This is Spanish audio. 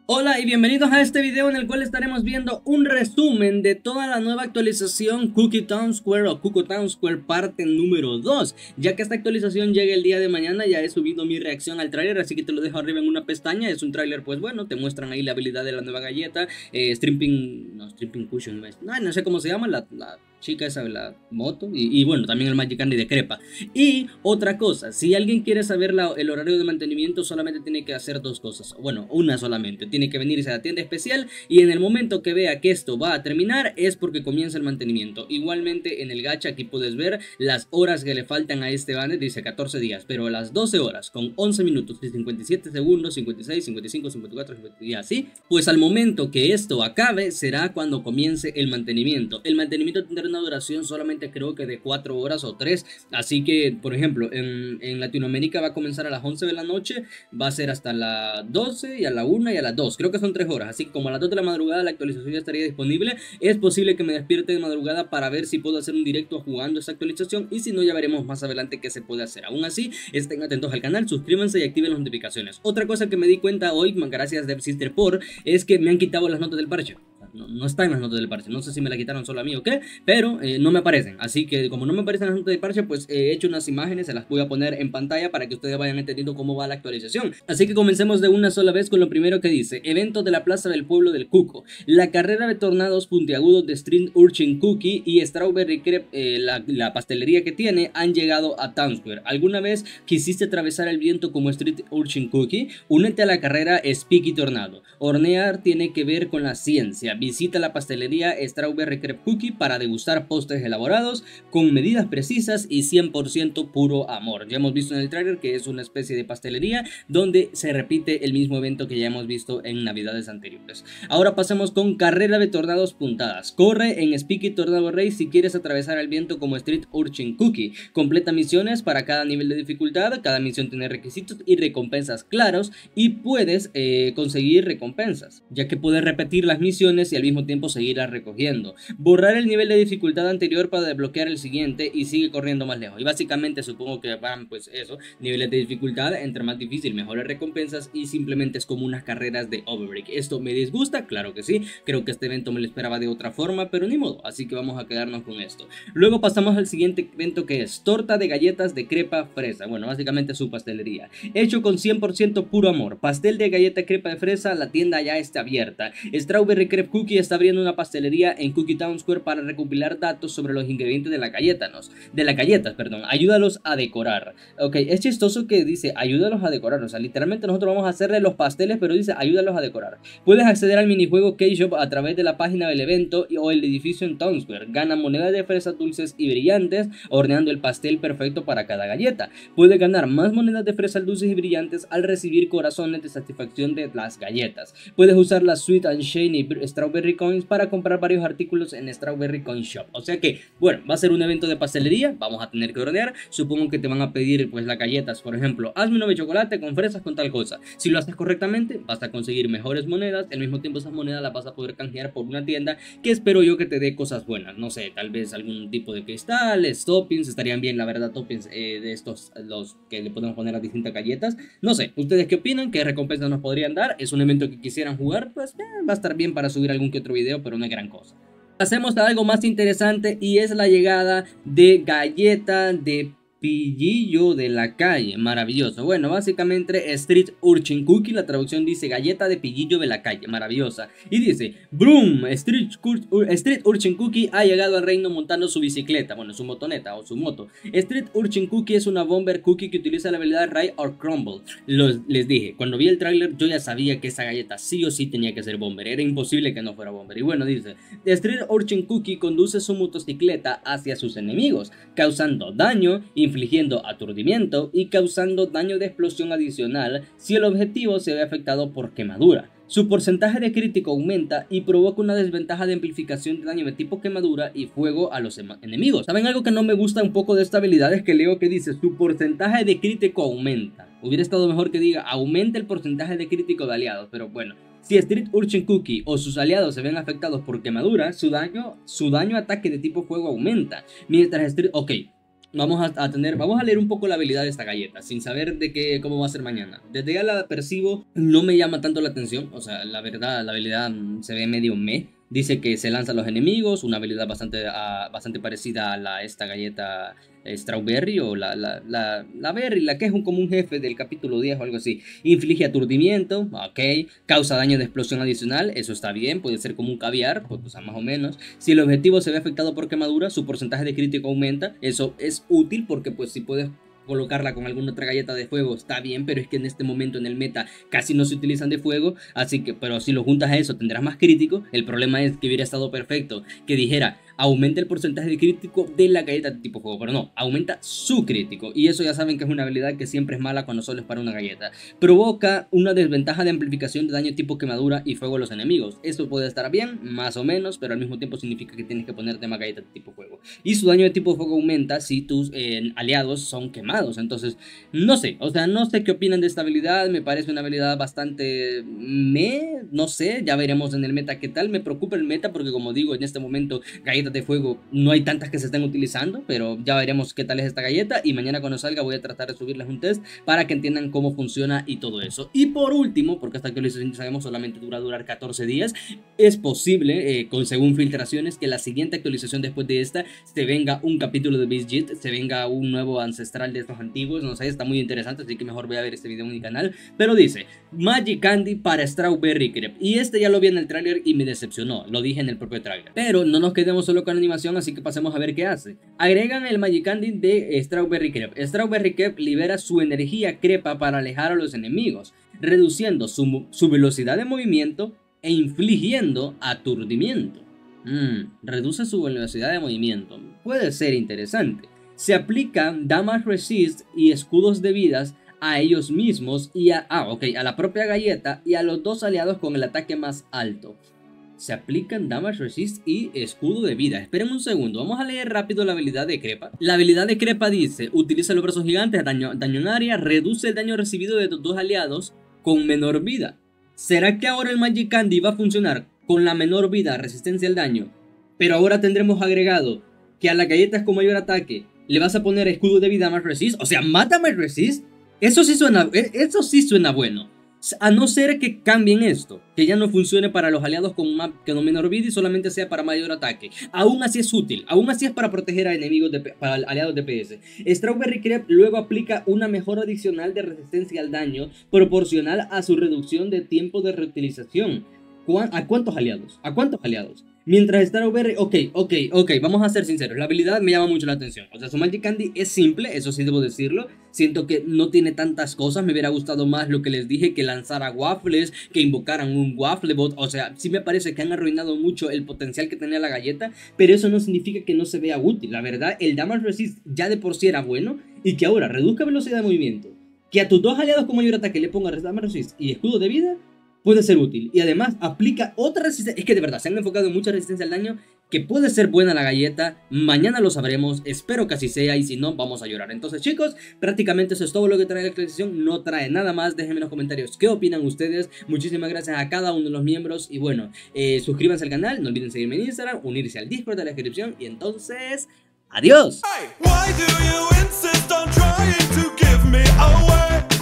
Hola y bienvenidos a este video en el cual estaremos viendo un resumen de toda la nueva actualización Cookie Town Square o Cuckoo Town Square parte número 2. Ya que esta actualización llega el día de mañana, ya he subido mi reacción al tráiler, así que te lo dejo arriba en una pestaña. Es un tráiler, pues bueno, te muestran ahí la habilidad de la nueva galleta, Stripping Cushion, no sé cómo se llama, la chica esa de la moto, y bueno, también el Magic Candy de Crepa. Y otra cosa, si alguien quiere saber el horario de mantenimiento, solamente tiene que hacer dos cosas, bueno, una solamente. Tiene que venirse a la tienda especial y en el momento que vea que esto va a terminar es porque comienza el mantenimiento. Igualmente en el gacha aquí puedes ver las horas que le faltan a este banner, dice 14 días, pero a las 12 horas con 11 minutos y 57 segundos, 56, 55, 54 y así, pues al momento que esto acabe será cuando comience el mantenimiento. El mantenimiento tendrá una duración solamente creo que de 4 horas o 3, así que por ejemplo en Latinoamérica va a comenzar a las 11 de la noche, va a ser hasta las 12 y a la 1 y a las 2, creo que son 3 horas, así que como a las 2 de la madrugada la actualización ya estaría disponible. Es posible que me despierte de madrugada para ver si puedo hacer un directo jugando esa actualización, y si no ya veremos más adelante qué se puede hacer. Aún así, estén atentos al canal, suscríbanse y activen las notificaciones. Otra cosa que me di cuenta hoy, gracias DevSister por, es que me han quitado las notas del parche. No están las notas del parche, no sé si me la quitaron solo a mí o qué, pero no me aparecen, así que como no me aparecen las notas del parche, pues he hecho unas imágenes, se las voy a poner en pantalla para que ustedes vayan entendiendo cómo va la actualización. Así que comencemos de una sola vez con lo primero que dice: evento de la plaza del pueblo del Cuco, la carrera de tornados puntiagudos de Street Urchin Cookie y Strawberry Crepe, la pastelería que tiene, han llegado a Town Square. ¿Alguna vez quisiste atravesar el viento como Street Urchin Cookie? Únete a la carrera Speaky Tornado. Hornear tiene que ver con la ciencia. Visita la pastelería Strawberry Crepe Cookie para degustar postres elaborados con medidas precisas y 100% puro amor. Ya hemos visto en el trailer que es una especie de pastelería donde se repite el mismo evento que ya hemos visto en navidades anteriores. Ahora pasamos con carrera de tornados puntadas. Corre en Speaky Tornado Race si quieres atravesar el viento como Street Urchin Cookie. Completa misiones para cada nivel de dificultad. Cada misión tiene requisitos y recompensas claros y puedes conseguir recompensas, ya que puedes repetir las misiones y al mismo tiempo seguirlas recogiendo. Borrar el nivel de dificultad anterior para desbloquear el siguiente y sigue corriendo más lejos. Y básicamente supongo que van pues eso, niveles de dificultad, entre más difícil mejores recompensas, y simplemente es como unas carreras de Overbreak. ¿Esto me disgusta? Claro que sí, creo que este evento me lo esperaba de otra forma, pero ni modo, así que vamos a quedarnos con esto. Luego pasamos al siguiente evento, que es torta de galletas de crepa fresa, bueno, básicamente su pastelería, hecho con 100% puro amor. Pastel de galleta crepa de fresa, la tienda ya está abierta. Strawberry Crepe Cookie está abriendo una pastelería en Cookie Town Square para recopilar datos sobre los ingredientes de las galletas, perdón. Ayúdalos a decorar. Ok, es chistoso que dice ayúdalos a decorar, o sea, literalmente nosotros vamos a hacerle los pasteles, pero dice ayúdalos a decorar. Puedes acceder al minijuego K-Shop a través de la página del evento o el edificio en Town Square. Gana monedas de fresas dulces y brillantes horneando el pastel perfecto para cada galleta. Puedes ganar más monedas de fresas dulces y brillantes al recibir corazones de satisfacción de las galletas. Puedes usar las Sweet and Shiny Strawberry Coins para comprar varios artículos en Strawberry Coin Shop. O sea que, bueno, va a ser un evento de pastelería, vamos a tener que hornear. Supongo que te van a pedir pues las galletas, por ejemplo, hazme uno de chocolate con fresas con tal cosa. Si lo haces correctamente, vas a conseguir mejores monedas. Al mismo tiempo esas monedas las vas a poder canjear por una tienda que espero yo que te dé cosas buenas. No sé, tal vez algún tipo de cristales, toppings, estarían bien la verdad, toppings de estos, los que le podemos poner a distintas galletas. No sé, ¿ustedes qué opinan? ¿Qué recompensas nos podrían dar? ¿Es un evento que quisieran jugar? Pues va a estar bien para subir algún que otro video, pero no es gran cosa. Pasemos a algo más interesante, y es la llegada de galleta de pillillo de la calle. Maravilloso. Bueno, básicamente Street Urchin Cookie, la traducción dice galleta de pillillo de la calle. Maravillosa. Y dice Broom, Street Urchin Cookie ha llegado al reino montando su bicicleta, bueno, su motoneta o su moto. Street Urchin Cookie es una bomber cookie que utiliza la habilidad Rise or Crumble. Les dije, cuando vi el tráiler yo ya sabía que esa galleta sí o sí tenía que ser bomber, era imposible que no fuera bomber. Y bueno, dice Street Urchin Cookie conduce su motocicleta hacia sus enemigos, causando daño, infligiendo aturdimiento y causando daño de explosión adicional si el objetivo se ve afectado por quemadura. Su porcentaje de crítico aumenta y provoca una desventaja de amplificación de daño de tipo quemadura y fuego a los enemigos. ¿Saben algo que no me gusta un poco de esta habilidad? Es que leo que dice su porcentaje de crítico aumenta. Hubiera estado mejor que diga aumenta el porcentaje de crítico de aliados, pero bueno. Si Street Urchin Cookie o sus aliados se ven afectados por quemadura, su daño ataque de tipo fuego aumenta. Mientras Street... Ok, vamos a leer un poco la habilidad de esta galleta, sin saber cómo va a ser mañana. Desde ya la percibo, no me llama tanto la atención, o sea, la verdad, la habilidad se ve medio meh. Dice que se lanza a los enemigos, una habilidad bastante parecida a esta galleta Strawberry o la Berry, la que es como un jefe del capítulo 10 o algo así. Inflige aturdimiento, ok. Causa daño de explosión adicional, eso está bien, puede ser como un caviar, pues, o sea, más o menos. Si el objetivo se ve afectado por quemadura, su porcentaje de crítico aumenta, eso es útil porque pues si puedes colocarla con alguna otra galleta de fuego está bien, pero es que en este momento en el meta casi no se utilizan de fuego, así que, pero si lo juntas a eso tendrás más crítico. El problema es que hubiera estado perfecto que dijera aumenta el porcentaje de crítico de la galleta de tipo fuego, pero no, aumenta su crítico, y eso ya saben que es una habilidad que siempre es mala cuando solo es para una galleta. Provoca una desventaja de amplificación de daño tipo quemadura y fuego a los enemigos. Esto puede estar bien, más o menos, pero al mismo tiempo significa que tienes que ponerte más galletas de tipo fuego. Y su daño de tipo fuego aumenta si tus aliados son quemados. Entonces, no sé, o sea, no sé qué opinan de esta habilidad. Me parece una habilidad bastante no sé, ya veremos en el meta qué tal. Me preocupa el meta porque, como digo, en este momento galletas de fuego no hay tantas que se estén utilizando, pero ya veremos qué tal es esta galleta, y mañana cuando salga voy a tratar de subirles un test para que entiendan cómo funciona y todo eso. Y por último, porque esta actualización sabemos solamente durar 14 días, es posible, según filtraciones, que la siguiente actualización después de esta se venga un capítulo de Beast Jit, se venga un nuevo ancestral de estos antiguos, no sé, está muy interesante, así que mejor voy a ver este video en mi canal. Pero dice, Magic Candy para Strawberry Crepe, y este ya lo vi en el tráiler y me decepcionó, lo dije en el propio tráiler. Pero no nos quedemos solo con animación, así que pasemos a ver qué hace. Agregan el Magic Candy de Strawberry Crepe. Strawberry Crepe libera su energía crepa para alejar a los enemigos, reduciendo su velocidad de movimiento e infligiendo aturdimiento. Reduce su velocidad de movimiento, puede ser interesante. Se aplica Damage Resist y escudos de vidas a ellos mismos y a la propia galleta y a los dos aliados con el ataque más alto. Se aplican Damage Resist y escudo de vida. Esperen un segundo, vamos a leer rápido la habilidad de Crepa. La habilidad de Crepa dice, utiliza los brazos gigantes, daño en área, reduce el daño recibido de tus dos aliados con menor vida. ¿Será que ahora el Magic Candy va a funcionar con la menor vida, resistencia al daño? Pero ahora tendremos agregado que a las galletas con mayor ataque le vas a poner escudo de vida más resist, o sea, mátame resist. Eso sí suena bueno. A no ser que cambien esto, que ya no funcione para los aliados con menor vida y solamente sea para mayor ataque. Aún así es útil, aún así es para proteger a enemigos, para aliados DPS. Strawberry Crepe luego aplica una mejora adicional de resistencia al daño proporcional a su reducción de tiempo de reutilización. ¿A cuántos aliados? ¿A cuántos aliados? Mientras Strawberry, ok, vamos a ser sinceros, la habilidad me llama mucho la atención. O sea, su Magic Candy es simple, eso sí debo decirlo. Siento que no tiene tantas cosas, me hubiera gustado más lo que les dije, que lanzara waffles, que invocaran un Wafflebot. O sea, sí me parece que han arruinado mucho el potencial que tenía la galleta, pero eso no significa que no se vea útil. La verdad, el Damage Resist ya de por sí era bueno, y que ahora reduzca velocidad de movimiento, que a tus dos aliados con mayor ataque le pongas Damage Resist y escudo de vida, puede ser útil. Y además aplica otra resistencia. Es que de verdad se han enfocado en mucha resistencia al daño, que puede ser buena la galleta. Mañana lo sabremos, espero que así sea, y si no, vamos a llorar. Entonces, chicos, prácticamente eso es todo lo que trae la actualización. No trae nada más, déjenme en los comentarios qué opinan ustedes. Muchísimas gracias a cada uno de los miembros. Y bueno, suscríbanse al canal, no olviden seguirme en Instagram, unirse al Discord de la descripción. Y entonces, ¡adiós! Why do you insist on trying to give me away?